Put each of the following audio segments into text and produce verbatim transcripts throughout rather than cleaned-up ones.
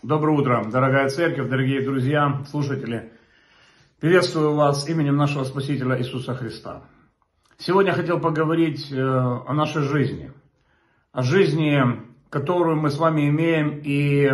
Доброе утро, дорогая церковь, дорогие друзья, слушатели. Приветствую вас именем нашего Спасителя Иисуса Христа. Сегодня я хотел поговорить о нашей жизни. О жизни, которую мы с вами имеем, и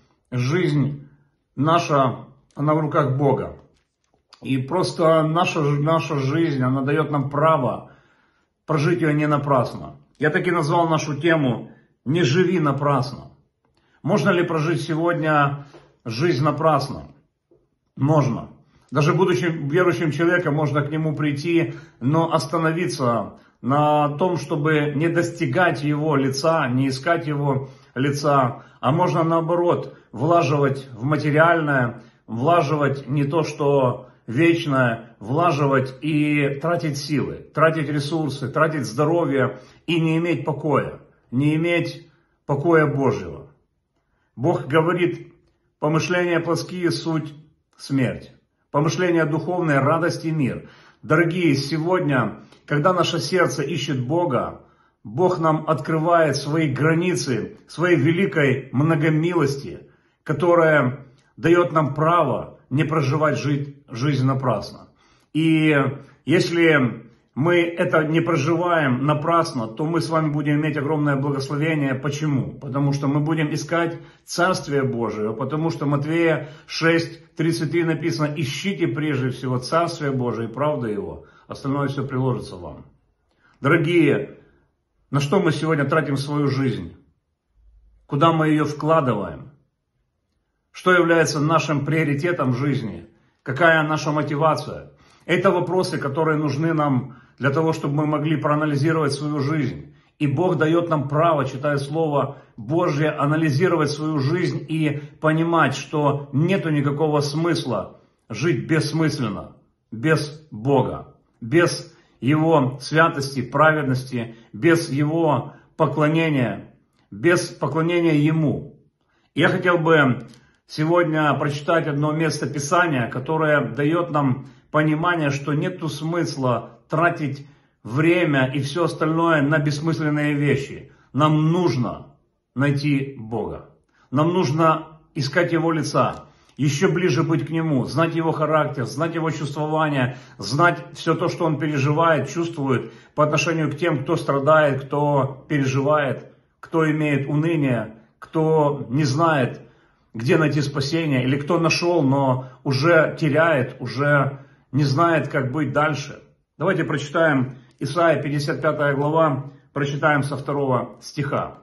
жизнь наша, она в руках Бога. И просто наша, наша жизнь, она дает нам право прожить ее не напрасно. Я так и назвал нашу тему «Не живи напрасно». Можно ли прожить сегодня жизнь напрасно? Можно. Даже будучи верующим человеком, можно к нему прийти, но остановиться на том, чтобы не достигать его лица, не искать его лица, а можно наоборот влаживать в материальное, влаживать не то, что вечное, влаживать и тратить силы, тратить ресурсы, тратить здоровье и не иметь покоя, не иметь покоя Божьего. Бог говорит, помышления плотские суть смерть, помышления духовные радость и мир. Дорогие, сегодня, когда наше сердце ищет Бога, Бог нам открывает свои границы, своей великой многомилости, которая дает нам право не проживать жизнь, жизнь напрасно. И если мы это не проживаем напрасно, то мы с вами будем иметь огромное благословение. Почему? Потому что мы будем искать Царствие Божие, потому что Матвея шесть тридцать три написано: «Ищите прежде всего Царствие Божие и правду Его, остальное все приложится вам». Дорогие, на что мы сегодня тратим свою жизнь? Куда мы ее вкладываем? Что является нашим приоритетом в жизни? Какая наша мотивация? Это вопросы, которые нужны нам для того, чтобы мы могли проанализировать свою жизнь. И Бог дает нам право, читая Слово Божье, анализировать свою жизнь и понимать, что нету никакого смысла жить бессмысленно, без Бога, без Его святости, праведности, без Его поклонения, без поклонения Ему. Я хотел бы сегодня прочитать одно место Писания, которое дает нам понимание, что нету смысла тратить время и все остальное на бессмысленные вещи. Нам нужно найти Бога. Нам нужно искать Его лица, еще ближе быть к Нему, знать Его характер, знать Его чувствование, знать все то, что Он переживает, чувствует по отношению к тем, кто страдает, кто переживает, кто имеет уныние, кто не знает, где найти спасение, или кто нашел, но уже теряет, уже не знает, как быть дальше. Давайте прочитаем Исайя пятьдесят пятая глава, прочитаем со второго стиха.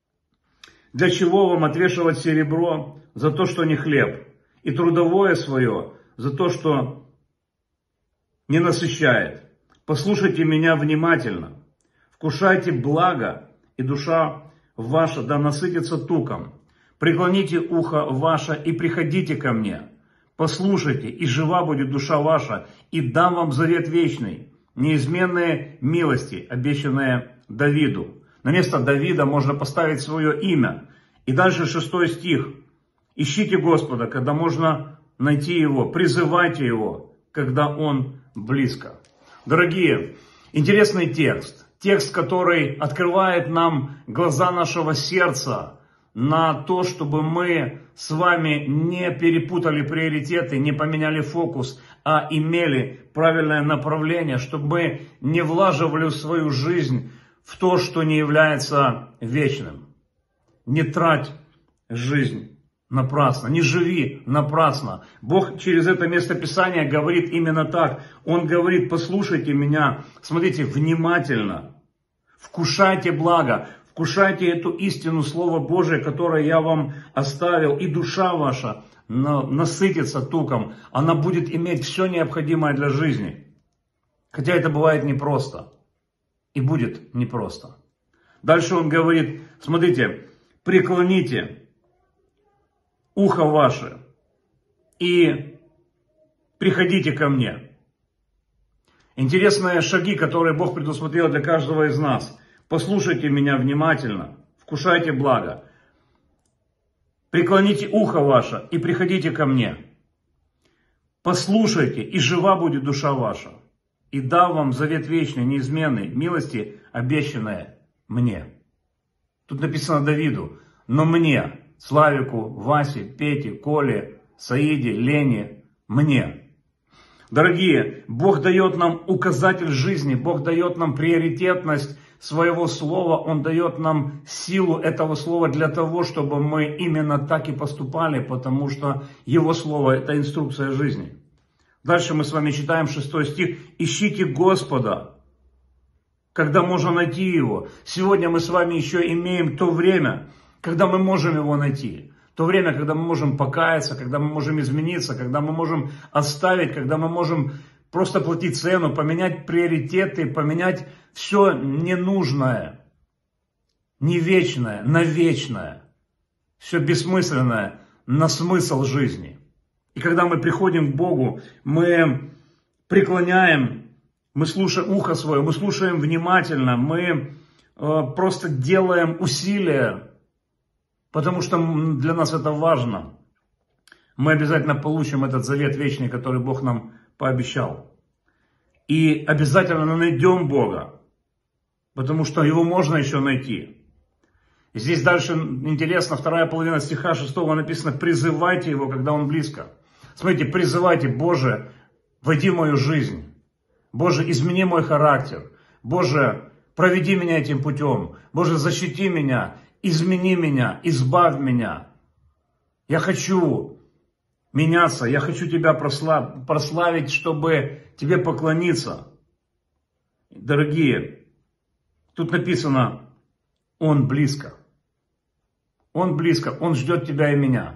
«Для чего вам отвешивать серебро за то, что не хлеб, и трудовое свое за то, что не насыщает? Послушайте меня внимательно, вкушайте благо, и душа ваша да насытится туком. Преклоните ухо ваше и приходите ко мне. Послушайте, и жива будет душа ваша, и дам вам завет вечный, неизменные милости, обещанные Давиду». На место Давида можно поставить свое имя. И дальше шестой стих. «Ищите Господа, когда можно найти Его, призывайте Его, когда Он близко». Дорогие, интересный текст. Текст, который открывает нам глаза нашего сердца на то, чтобы мы с вами не перепутали приоритеты, не поменяли фокус, а имели правильное направление, чтобы мы не влаживали в свою жизнь в то, что не является вечным. Не трать жизнь напрасно, не живи напрасно. Бог через это местописание говорит именно так. Он говорит: послушайте меня, смотрите внимательно, вкушайте благо. Вкушайте эту истину Слова Божие, которое я вам оставил, и душа ваша насытится туком. Она будет иметь все необходимое для жизни. Хотя это бывает непросто. И будет непросто. Дальше он говорит, смотрите, преклоните ухо ваше и приходите ко мне. Интересные шаги, которые Бог предусмотрел для каждого из нас. Послушайте меня внимательно, вкушайте благо, преклоните ухо ваше и приходите ко мне. Послушайте, и жива будет душа ваша, и дам вам завет вечный, неизменный, милости, обещанное мне. Тут написано Давиду, но мне. Славику, Васе, Пете, Коле, Саиде, Лене, мне. Дорогие, Бог дает нам указатель жизни, Бог дает нам приоритетность своего слова, Он дает нам силу этого слова для того, чтобы мы именно так и поступали, потому что Его слово – это инструкция жизни. Дальше мы с вами читаем шестой стих. «Ищите Господа, когда можно найти Его». Сегодня мы с вами еще имеем то время, когда мы можем Его найти. То время, когда мы можем покаяться, когда мы можем измениться, когда мы можем оставить, когда мы можем просто платить цену, поменять приоритеты, поменять все ненужное, не вечное, на вечное, все бессмысленное, на смысл жизни. И когда мы приходим к Богу, мы преклоняем, мы слушаем ухо свое, мы слушаем внимательно, мы э, просто делаем усилия, потому что для нас это важно. Мы обязательно получим этот завет вечный, который Бог нам пообещал. И обязательно найдем Бога, потому что Его можно еще найти. Здесь дальше интересно, вторая половина стиха шестого написано: «Призывайте Его, когда Он близко». Смотрите, призывайте: Боже, войди в мою жизнь. Боже, измени мой характер. Боже, проведи меня этим путем. Боже, защити меня, измени меня, избавь меня. Я хочу меняться, я хочу Тебя прослав... прославить, чтобы Тебе поклониться. Дорогие, тут написано: Он близко. Он близко, Он ждет тебя и меня.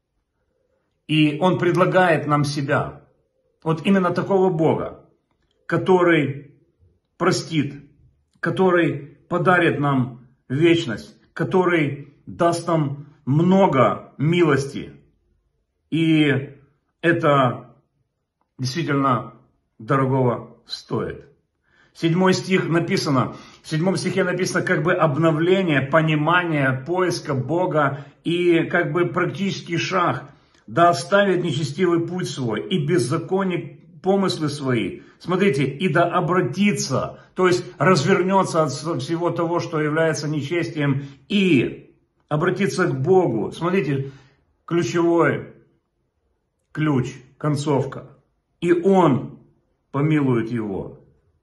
И Он предлагает нам себя. Вот именно такого Бога, который простит, который подарит нам вечность, который даст нам много милости. И это действительно дорогого стоит. Седьмой стих написано, в седьмом стихе написано как бы обновление, понимание, поиска Бога и как бы практический шаг. Да оставит нечестивый путь свой и беззаконник помыслы свои. Смотрите, и да обратится, то есть развернется от всего того, что является нечестием, и обратиться к Богу. Смотрите, ключевой ключ, концовка. И Он помилует его.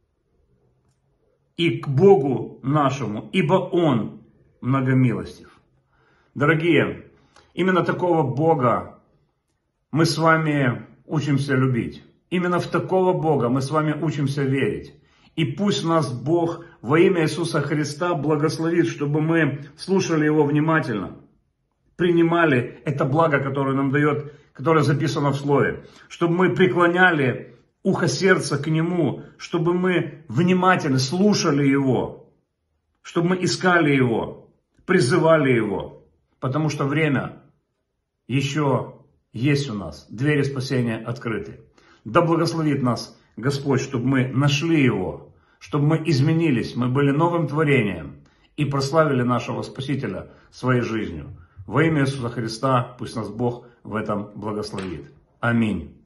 И к Богу нашему, ибо Он многомилостив. Дорогие, именно такого Бога мы с вами учимся любить. Именно в такого Бога мы с вами учимся верить. И пусть нас Бог во имя Иисуса Христа благословит, чтобы мы слушали Его внимательно, принимали это благо, которое нам дает, которое записано в Слове, чтобы мы преклоняли ухо сердца к Нему, чтобы мы внимательно слушали Его, чтобы мы искали Его, призывали Его, потому что время еще есть у нас, двери спасения открыты. Да благословит нас Господь, чтобы мы нашли Его, чтобы мы изменились, мы были новым творением и прославили нашего Спасителя своей жизнью. Во имя Иисуса Христа пусть нас Бог в этом благословит. Аминь.